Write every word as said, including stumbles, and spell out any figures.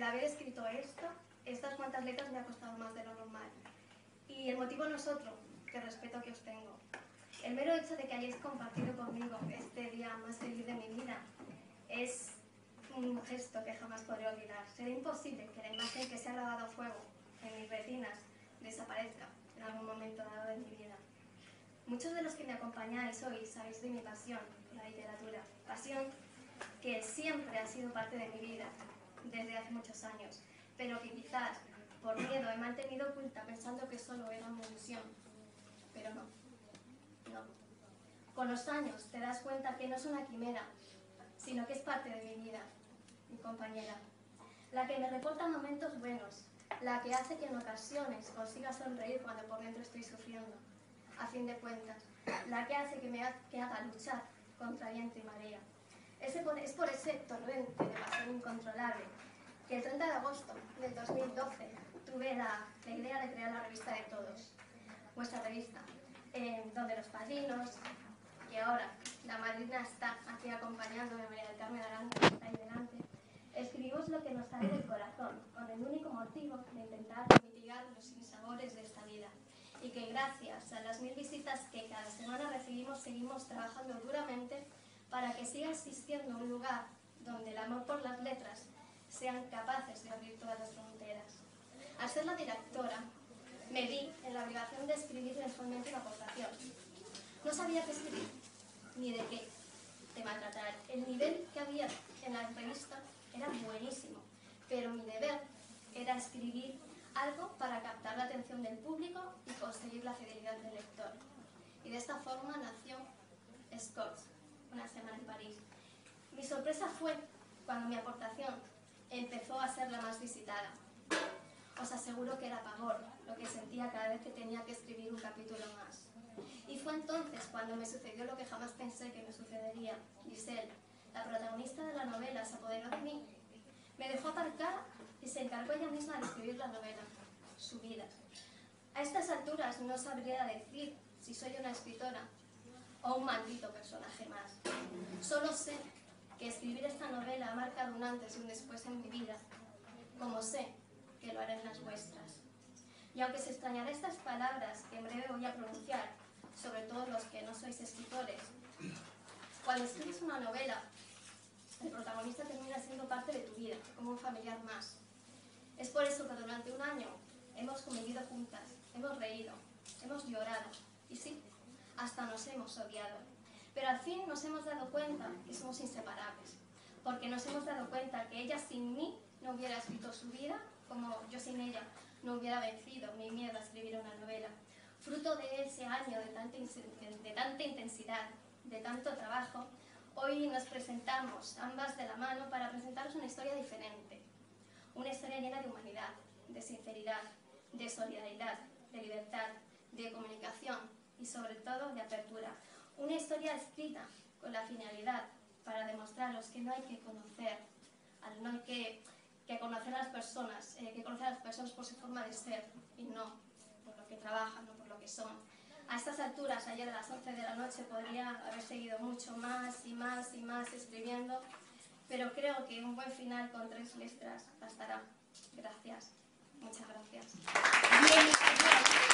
haber escrito esto, estas cuantas letras me ha costado más de lo normal. Y el motivo no es otro que el respeto que os tengo. El mero hecho de que hayáis compartido conmigo este día más feliz de mi vida es un gesto que jamás podré olvidar. Será imposible que la imagen que se ha grabado a fuego en mis retinas desaparezca en algún momento dado de mi vida. Muchos de los que me acompañáis hoy sabéis de mi pasión por la literatura, pasión que siempre ha sido parte de mi vida desde hace muchos años, pero que quizás por miedo he mantenido oculta pensando que solo era una ilusión, pero no, no. Con los años te das cuenta que no es una quimera, sino que es parte de mi vida, mi compañera, la que me reporta momentos buenos, la que hace que en ocasiones consiga sonreír cuando por dentro estoy sufriendo, a fin de cuentas, la que hace que me ha, que haga luchar contra viento y marea. Ese por, es por ese torrente de pasión incontrolable que el treinta de agosto del dos mil doce tuve la, la idea de crear la revista de todos, vuestra revista, eh, donde los padrinos, que ahora la madrina está aquí acompañándome, María del Carmen Aranda, que está ahí delante, escribimos lo que nos sale del corazón, con el único motivo de intentar mitigar los sinsabores de esta vida. Y que gracias a las mil visitas que cada semana recibimos, seguimos trabajando duramente para que siga existiendo un lugar donde el amor por las letras sean capaces de abrir todas las fronteras. Al ser la directora, me vi en la obligación de escribir mensualmente una aportación. No sabía qué escribir, ni de qué tema tratar. El nivel que había en la revista era buenísimo, pero mi deber era escribir algo para captar la atención del público y conseguir la fidelidad del lector. Y de esta forma nació Scotch, una semana en París. Mi sorpresa fue cuando mi aportación empezó a ser la más visitada. Os aseguro que era pavor lo que sentía cada vez que tenía que escribir un capítulo más. Y fue entonces cuando me sucedió lo que jamás pensé que me sucedería. Giselle, la protagonista de la novela, se apoderó de mí. Me dejó aparcar y se encargó ella misma de escribir la novela, su vida. A estas alturas no sabría decir si soy una escritora o un maldito personaje más. Solo sé que escribir esta novela ha marcado un antes y un después en mi vida, como sé que lo harán las vuestras. Y aunque se extrañará estas palabras que en breve voy a pronunciar, sobre todo los que no sois escritores, cuando escribes una novela, el protagonista termina siendo parte de tu vida, como un familiar más. Es por eso que durante un año hemos convivido juntas, hemos reído, hemos llorado, y sí, hasta nos hemos odiado. Pero al fin nos hemos dado cuenta que somos inseparables, porque nos hemos dado cuenta que ella sin mí no hubiera escrito su vida, como yo sin ella no hubiera vencido mi miedo a escribir una novela. Fruto de ese año de tanta, de tanta intensidad, de tanto trabajo, hoy nos presentamos ambas de la mano para presentaros una historia diferente. Una historia llena de humanidad, de sinceridad, de solidaridad, de libertad, de comunicación y sobre todo de apertura. Una historia escrita con la finalidad para demostraros que no hay que conocer, no hay que, que conocer a las personas, eh, que conocer a las personas por su forma de ser y no por lo que trabajan, no por lo que son. A estas alturas, ayer a las once de la noche, podría haber seguido mucho más y más y más escribiendo, pero creo que un buen final con tres letras bastará. Gracias. Muchas gracias. Bien.